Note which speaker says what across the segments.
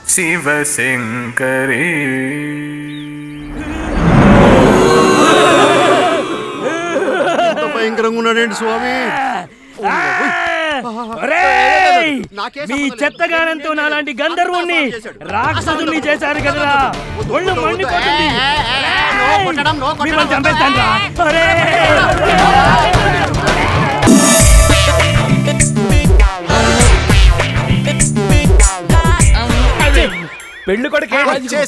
Speaker 1: శివశంకరీ
Speaker 2: భయంకరంగా ఉన్నాడండి స్వామి.
Speaker 3: మీ చెత్తగానంతో నాలాంటి గంధర్వుణ్ణి రాక్షసుని చేశారు కదరా. ఒళ్ళు మండిపోతుంది. మిమ్మల్ని చంపేస్తాను. పెళ్లి కొడుకే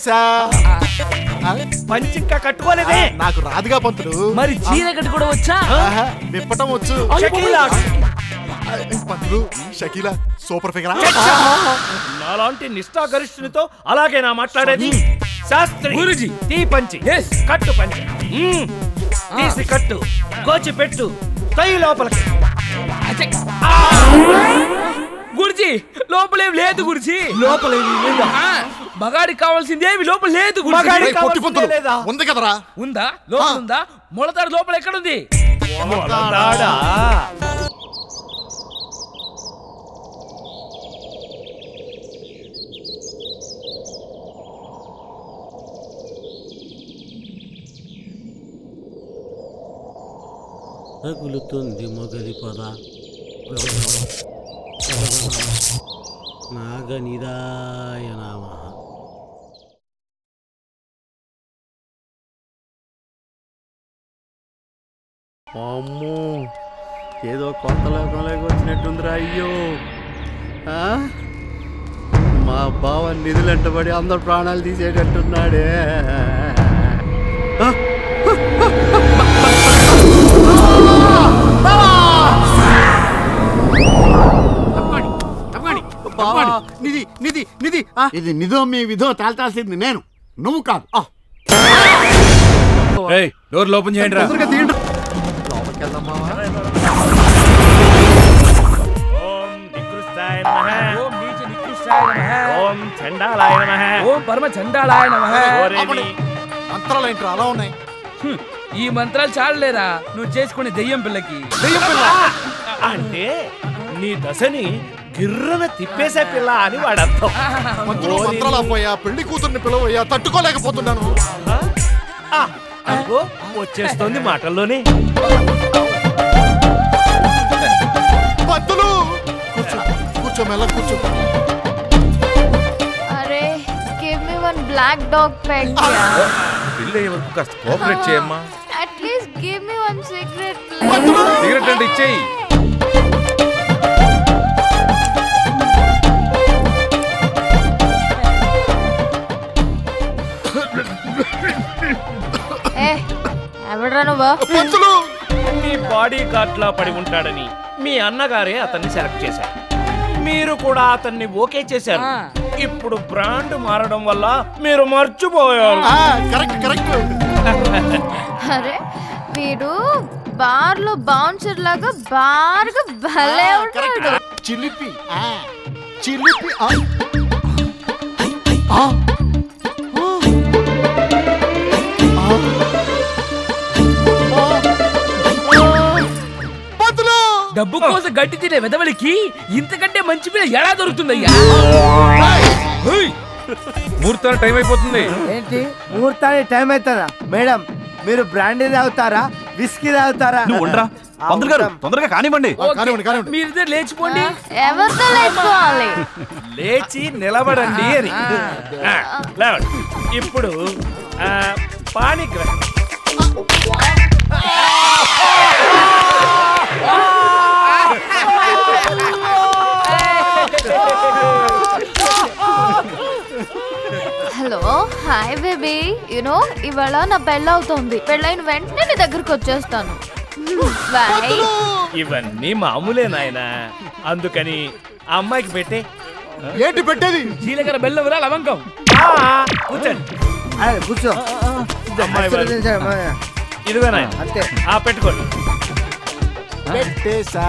Speaker 3: పంచి ఇంకా కట్టుకోలేదే.
Speaker 2: నాకు రాదుగా పంతులు.
Speaker 3: మరి చీర కట్టుకోవడం వచ్చా?
Speaker 2: విప్పటం వచ్చు. పంతులు షకీలా సూపర్ ఫిగర్.
Speaker 3: నాలాంటి నిష్ఠాగరిష్ఠునితో అలాగేనా మాట్లాడేది? శాస్త్రి గురుజీ తీ పంచి కట్టు పంచి తీసి కట్టు గోచి పెట్టు తై లోపలికి. గురుజీ లోపలేం లేదు గురుజీ. లోపలేమి లేదా? మగాడికి కావాల్సిందేమి లోపల లేదు.
Speaker 2: ఉంది కదరా?
Speaker 3: ఉందా? లోపల ఉందా? మొలతాడు లోపల ఎక్కడుంది?
Speaker 4: తగులుతుంది మొగలి పద నాగనిదాయ నమః. అమ్మో ఏదో కొత్త లోకంలోకి వచ్చినట్టుందిరా. అయ్యో మా బావ నిధులంటబడి అందరు ప్రాణాలు తీసేటట్టున్నాడే.
Speaker 2: నిధి నిధి నిధి ఇది నిధో మీ విధో తేల్చాల్సింది నేను, నువ్వు కాదు.
Speaker 1: డోర్ ఓపెన్ చేయండి రా.
Speaker 2: లోపలికి వెళ్దాం బావా.
Speaker 3: ఓం చండాలాయ నమః. ఓం పరమ చండాలాయ నమః.
Speaker 2: మంత్రాలు ఏంట్రా అలా ఉన్నాయి?
Speaker 3: ఈ మంత్రాలు చాలలేరా నువ్వు చేసుకునే దెయ్యం పిల్లకి? అంటే నీ దశని గిర్రన తిప్పేసే పిల్ల అని వాడర్థం.
Speaker 2: మంత్రాలు అపోయా, పెళ్లి కూతుర్ని పిలవయ్యా, తట్టుకోలేకపోతున్నాను.
Speaker 3: వచ్చేస్తోంది మాటల్లోనే.
Speaker 2: పంతులు కూర్చో కూర్చో మెల్ల కూర్చో.
Speaker 5: అరే give me one black dog pet.
Speaker 1: పిల్ల వరకు కాస్త కోఆపరేట్ చేయమ్మా.
Speaker 5: At least give me one cigarette.
Speaker 1: Cigarette అంటే ఇచ్చేయి.
Speaker 3: మీ బాడీ గార్డ్ లా పడి ఉంటాడని మీ అన్నగారే అతన్ని సెలెక్ట్ చేశారు. మీరు కూడా అతన్ని ఓకే చేశారు. ఇప్పుడు బ్రాండ్ మారడం వల్ల మీరు మర్చిపోయారు.
Speaker 5: అరే వీడు బార్ లో బౌన్సర్ లాగా బార్గా భలే ఉంటాడు.
Speaker 2: చిలిపి చిలిపి.
Speaker 3: డబ్బు కోసం గట్టి తినే వెదవలికి ఇంతకంటే మంచి పిల్ల ఎలా దొరుకుతుందయ్యా?
Speaker 1: ముహూర్తానికి టైం అయిపోతుంది.
Speaker 6: ఏంటి ముహూర్తానికి టైం అవుతుందా? మేడం మీరు బ్రాండీ తాగుతారా, విస్కీ తాగుతారా?
Speaker 1: తొందరగా కానివ్వండి.
Speaker 3: మీరిద్దరు లేచిపోండి.
Speaker 5: ఎవరితో లేచిపోవాలి?
Speaker 3: లేచి నిలబడండి అని. ఇప్పుడు పాణిగ్రహం.
Speaker 5: Hello hi baby. యునో ఇవాళ నా పెళ్ళి అవుతుంది. పెళ్ళైన వెంటనే నీ దగ్గరకు వచ్చేస్తాను. బాయ్.
Speaker 3: ఇవన్నీ మామూలే నాయనా. అందుకని ఆ అమ్మాయికి పెట్టే.
Speaker 2: ఏంటి పెట్టేది?
Speaker 3: జీలకర్ర బెల్లం లవంగం. కూర్చోండి
Speaker 6: కూర్చో.
Speaker 3: ఇదిగో నాయన
Speaker 6: అంతే.
Speaker 3: పెట్టుకోండి.
Speaker 2: పెట్టేసా.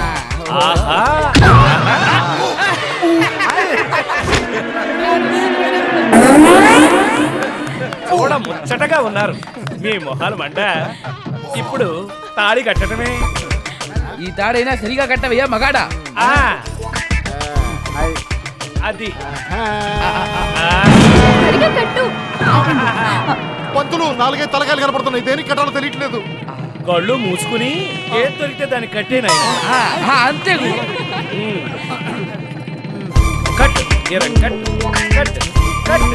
Speaker 3: చూడ ముచ్చటగా ఉన్నారు మీ మొహాలు మంట. ఇప్పుడు తాళి కట్టడమే. ఈ తాడైనా సరిగా కట్టవయ్యా మగాడా. అది
Speaker 5: సరిగా కట్టు.
Speaker 2: పంతులు 4 తలకాయలు కనపడుతున్నాయి, దేనికి కట్టాలో తెలియట్లేదు.
Speaker 3: కళ్ళు మూసుకుని ఏం దొరికితే దాన్ని కట్టేనాయన.
Speaker 7: అంతే గురు.
Speaker 3: Cut cut cut cut.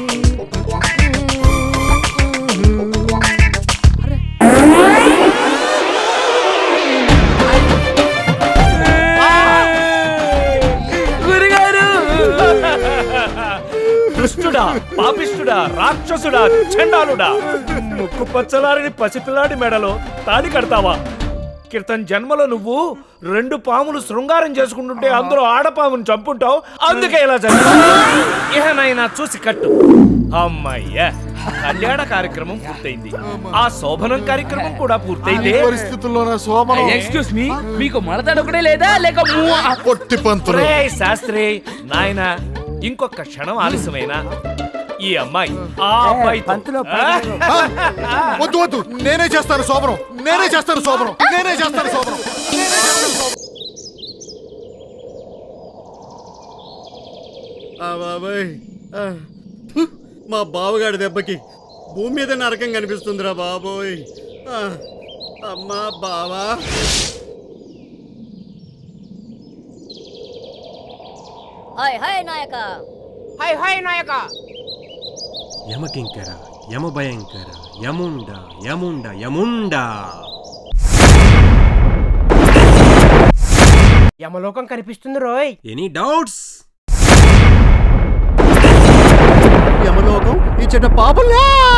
Speaker 3: దుష్టుడా, పాపిష్టుడా, రాక్షసుడా, చండాలుడా, ముక్కు పచ్చలారిని పసిపిల్లాడి మెడలో తాడి కడతావా? క్రితం జన్మలో నువ్వు 2 పాములు శృంగారం చేసుకుంటుంటే అందులో ఆడపామును చంపుంటావు, అందుకే ఇలా జరిగింది. ఏనైనా చూసి కట్టు. అమ్మయ్యా, కళ్యాణ కార్యక్రమం పూర్తయింది. ఆ శోభనం కార్యక్రమం కూడా పూర్తయింది.
Speaker 2: పరిస్థితుల్లోనే శోభనం.
Speaker 7: ఎక్స్క్యూజ్ మీ, మీకు మడతాడు ఒకటే లేదా లేక
Speaker 2: పొట్టి పంతులు.
Speaker 3: శాస్త్రి నాయన, ఇంకొక క్షణం ఆలస్యమైనా ఈ అమ్మాయి ఆ అబ్బాయి
Speaker 6: పంతులు
Speaker 2: వద్దు వద్దు, నేనే చేస్తాను శోభనం, నేనే చేస్తాను శోభనం, నేనే చేస్తాను శోభనం.
Speaker 4: బాబాయ్, మా బావగాడి దెబ్బకి భూమి మీద నరకం కనిపిస్తుందిరా బాబోయ్. అమ్మా బావా.
Speaker 8: హాయ్ హాయ్ నాయక,
Speaker 7: హాయ్ హాయ్ నాయక.
Speaker 9: యమకింకర యమభయంకర యముండ యముండ యముండ.
Speaker 7: యమలోకం కనిపిస్తుంది రోయ్.
Speaker 9: Any doubts?
Speaker 4: యమలోకం ఇచ్చట పాపలా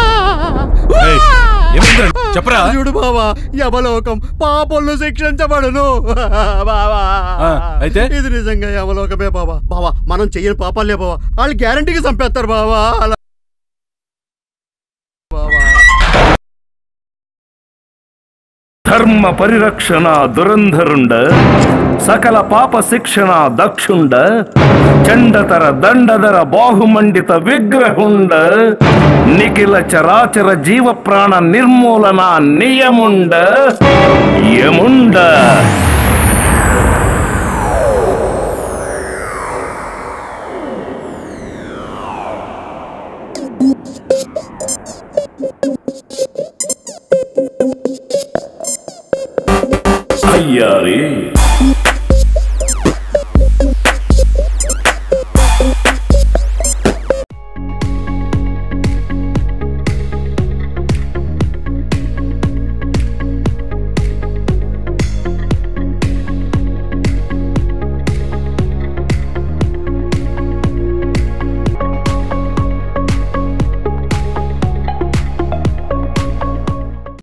Speaker 1: చెప్పరా.
Speaker 4: చూడు బావా, యమలోకం పాపలు శిక్షించబడును బావా.
Speaker 1: అయితే
Speaker 4: ఇది నిజంగా యమలోకమే బావా. బావా, మనం చెయ్యని పాపాలే బావా, వాళ్ళు గ్యారంటీకి చంపేస్తారు బావా.
Speaker 3: ధర్మ పరిరక్షణ దురంధరుండ, సకల పాప శిక్షణ దక్షుండ, చండతర దండధర బాహుమండిత విగ్రహుండ, నిఖిల చరాచర జీవ ప్రాణ నిర్మూలన నియముండ యముండ. అయ్యారే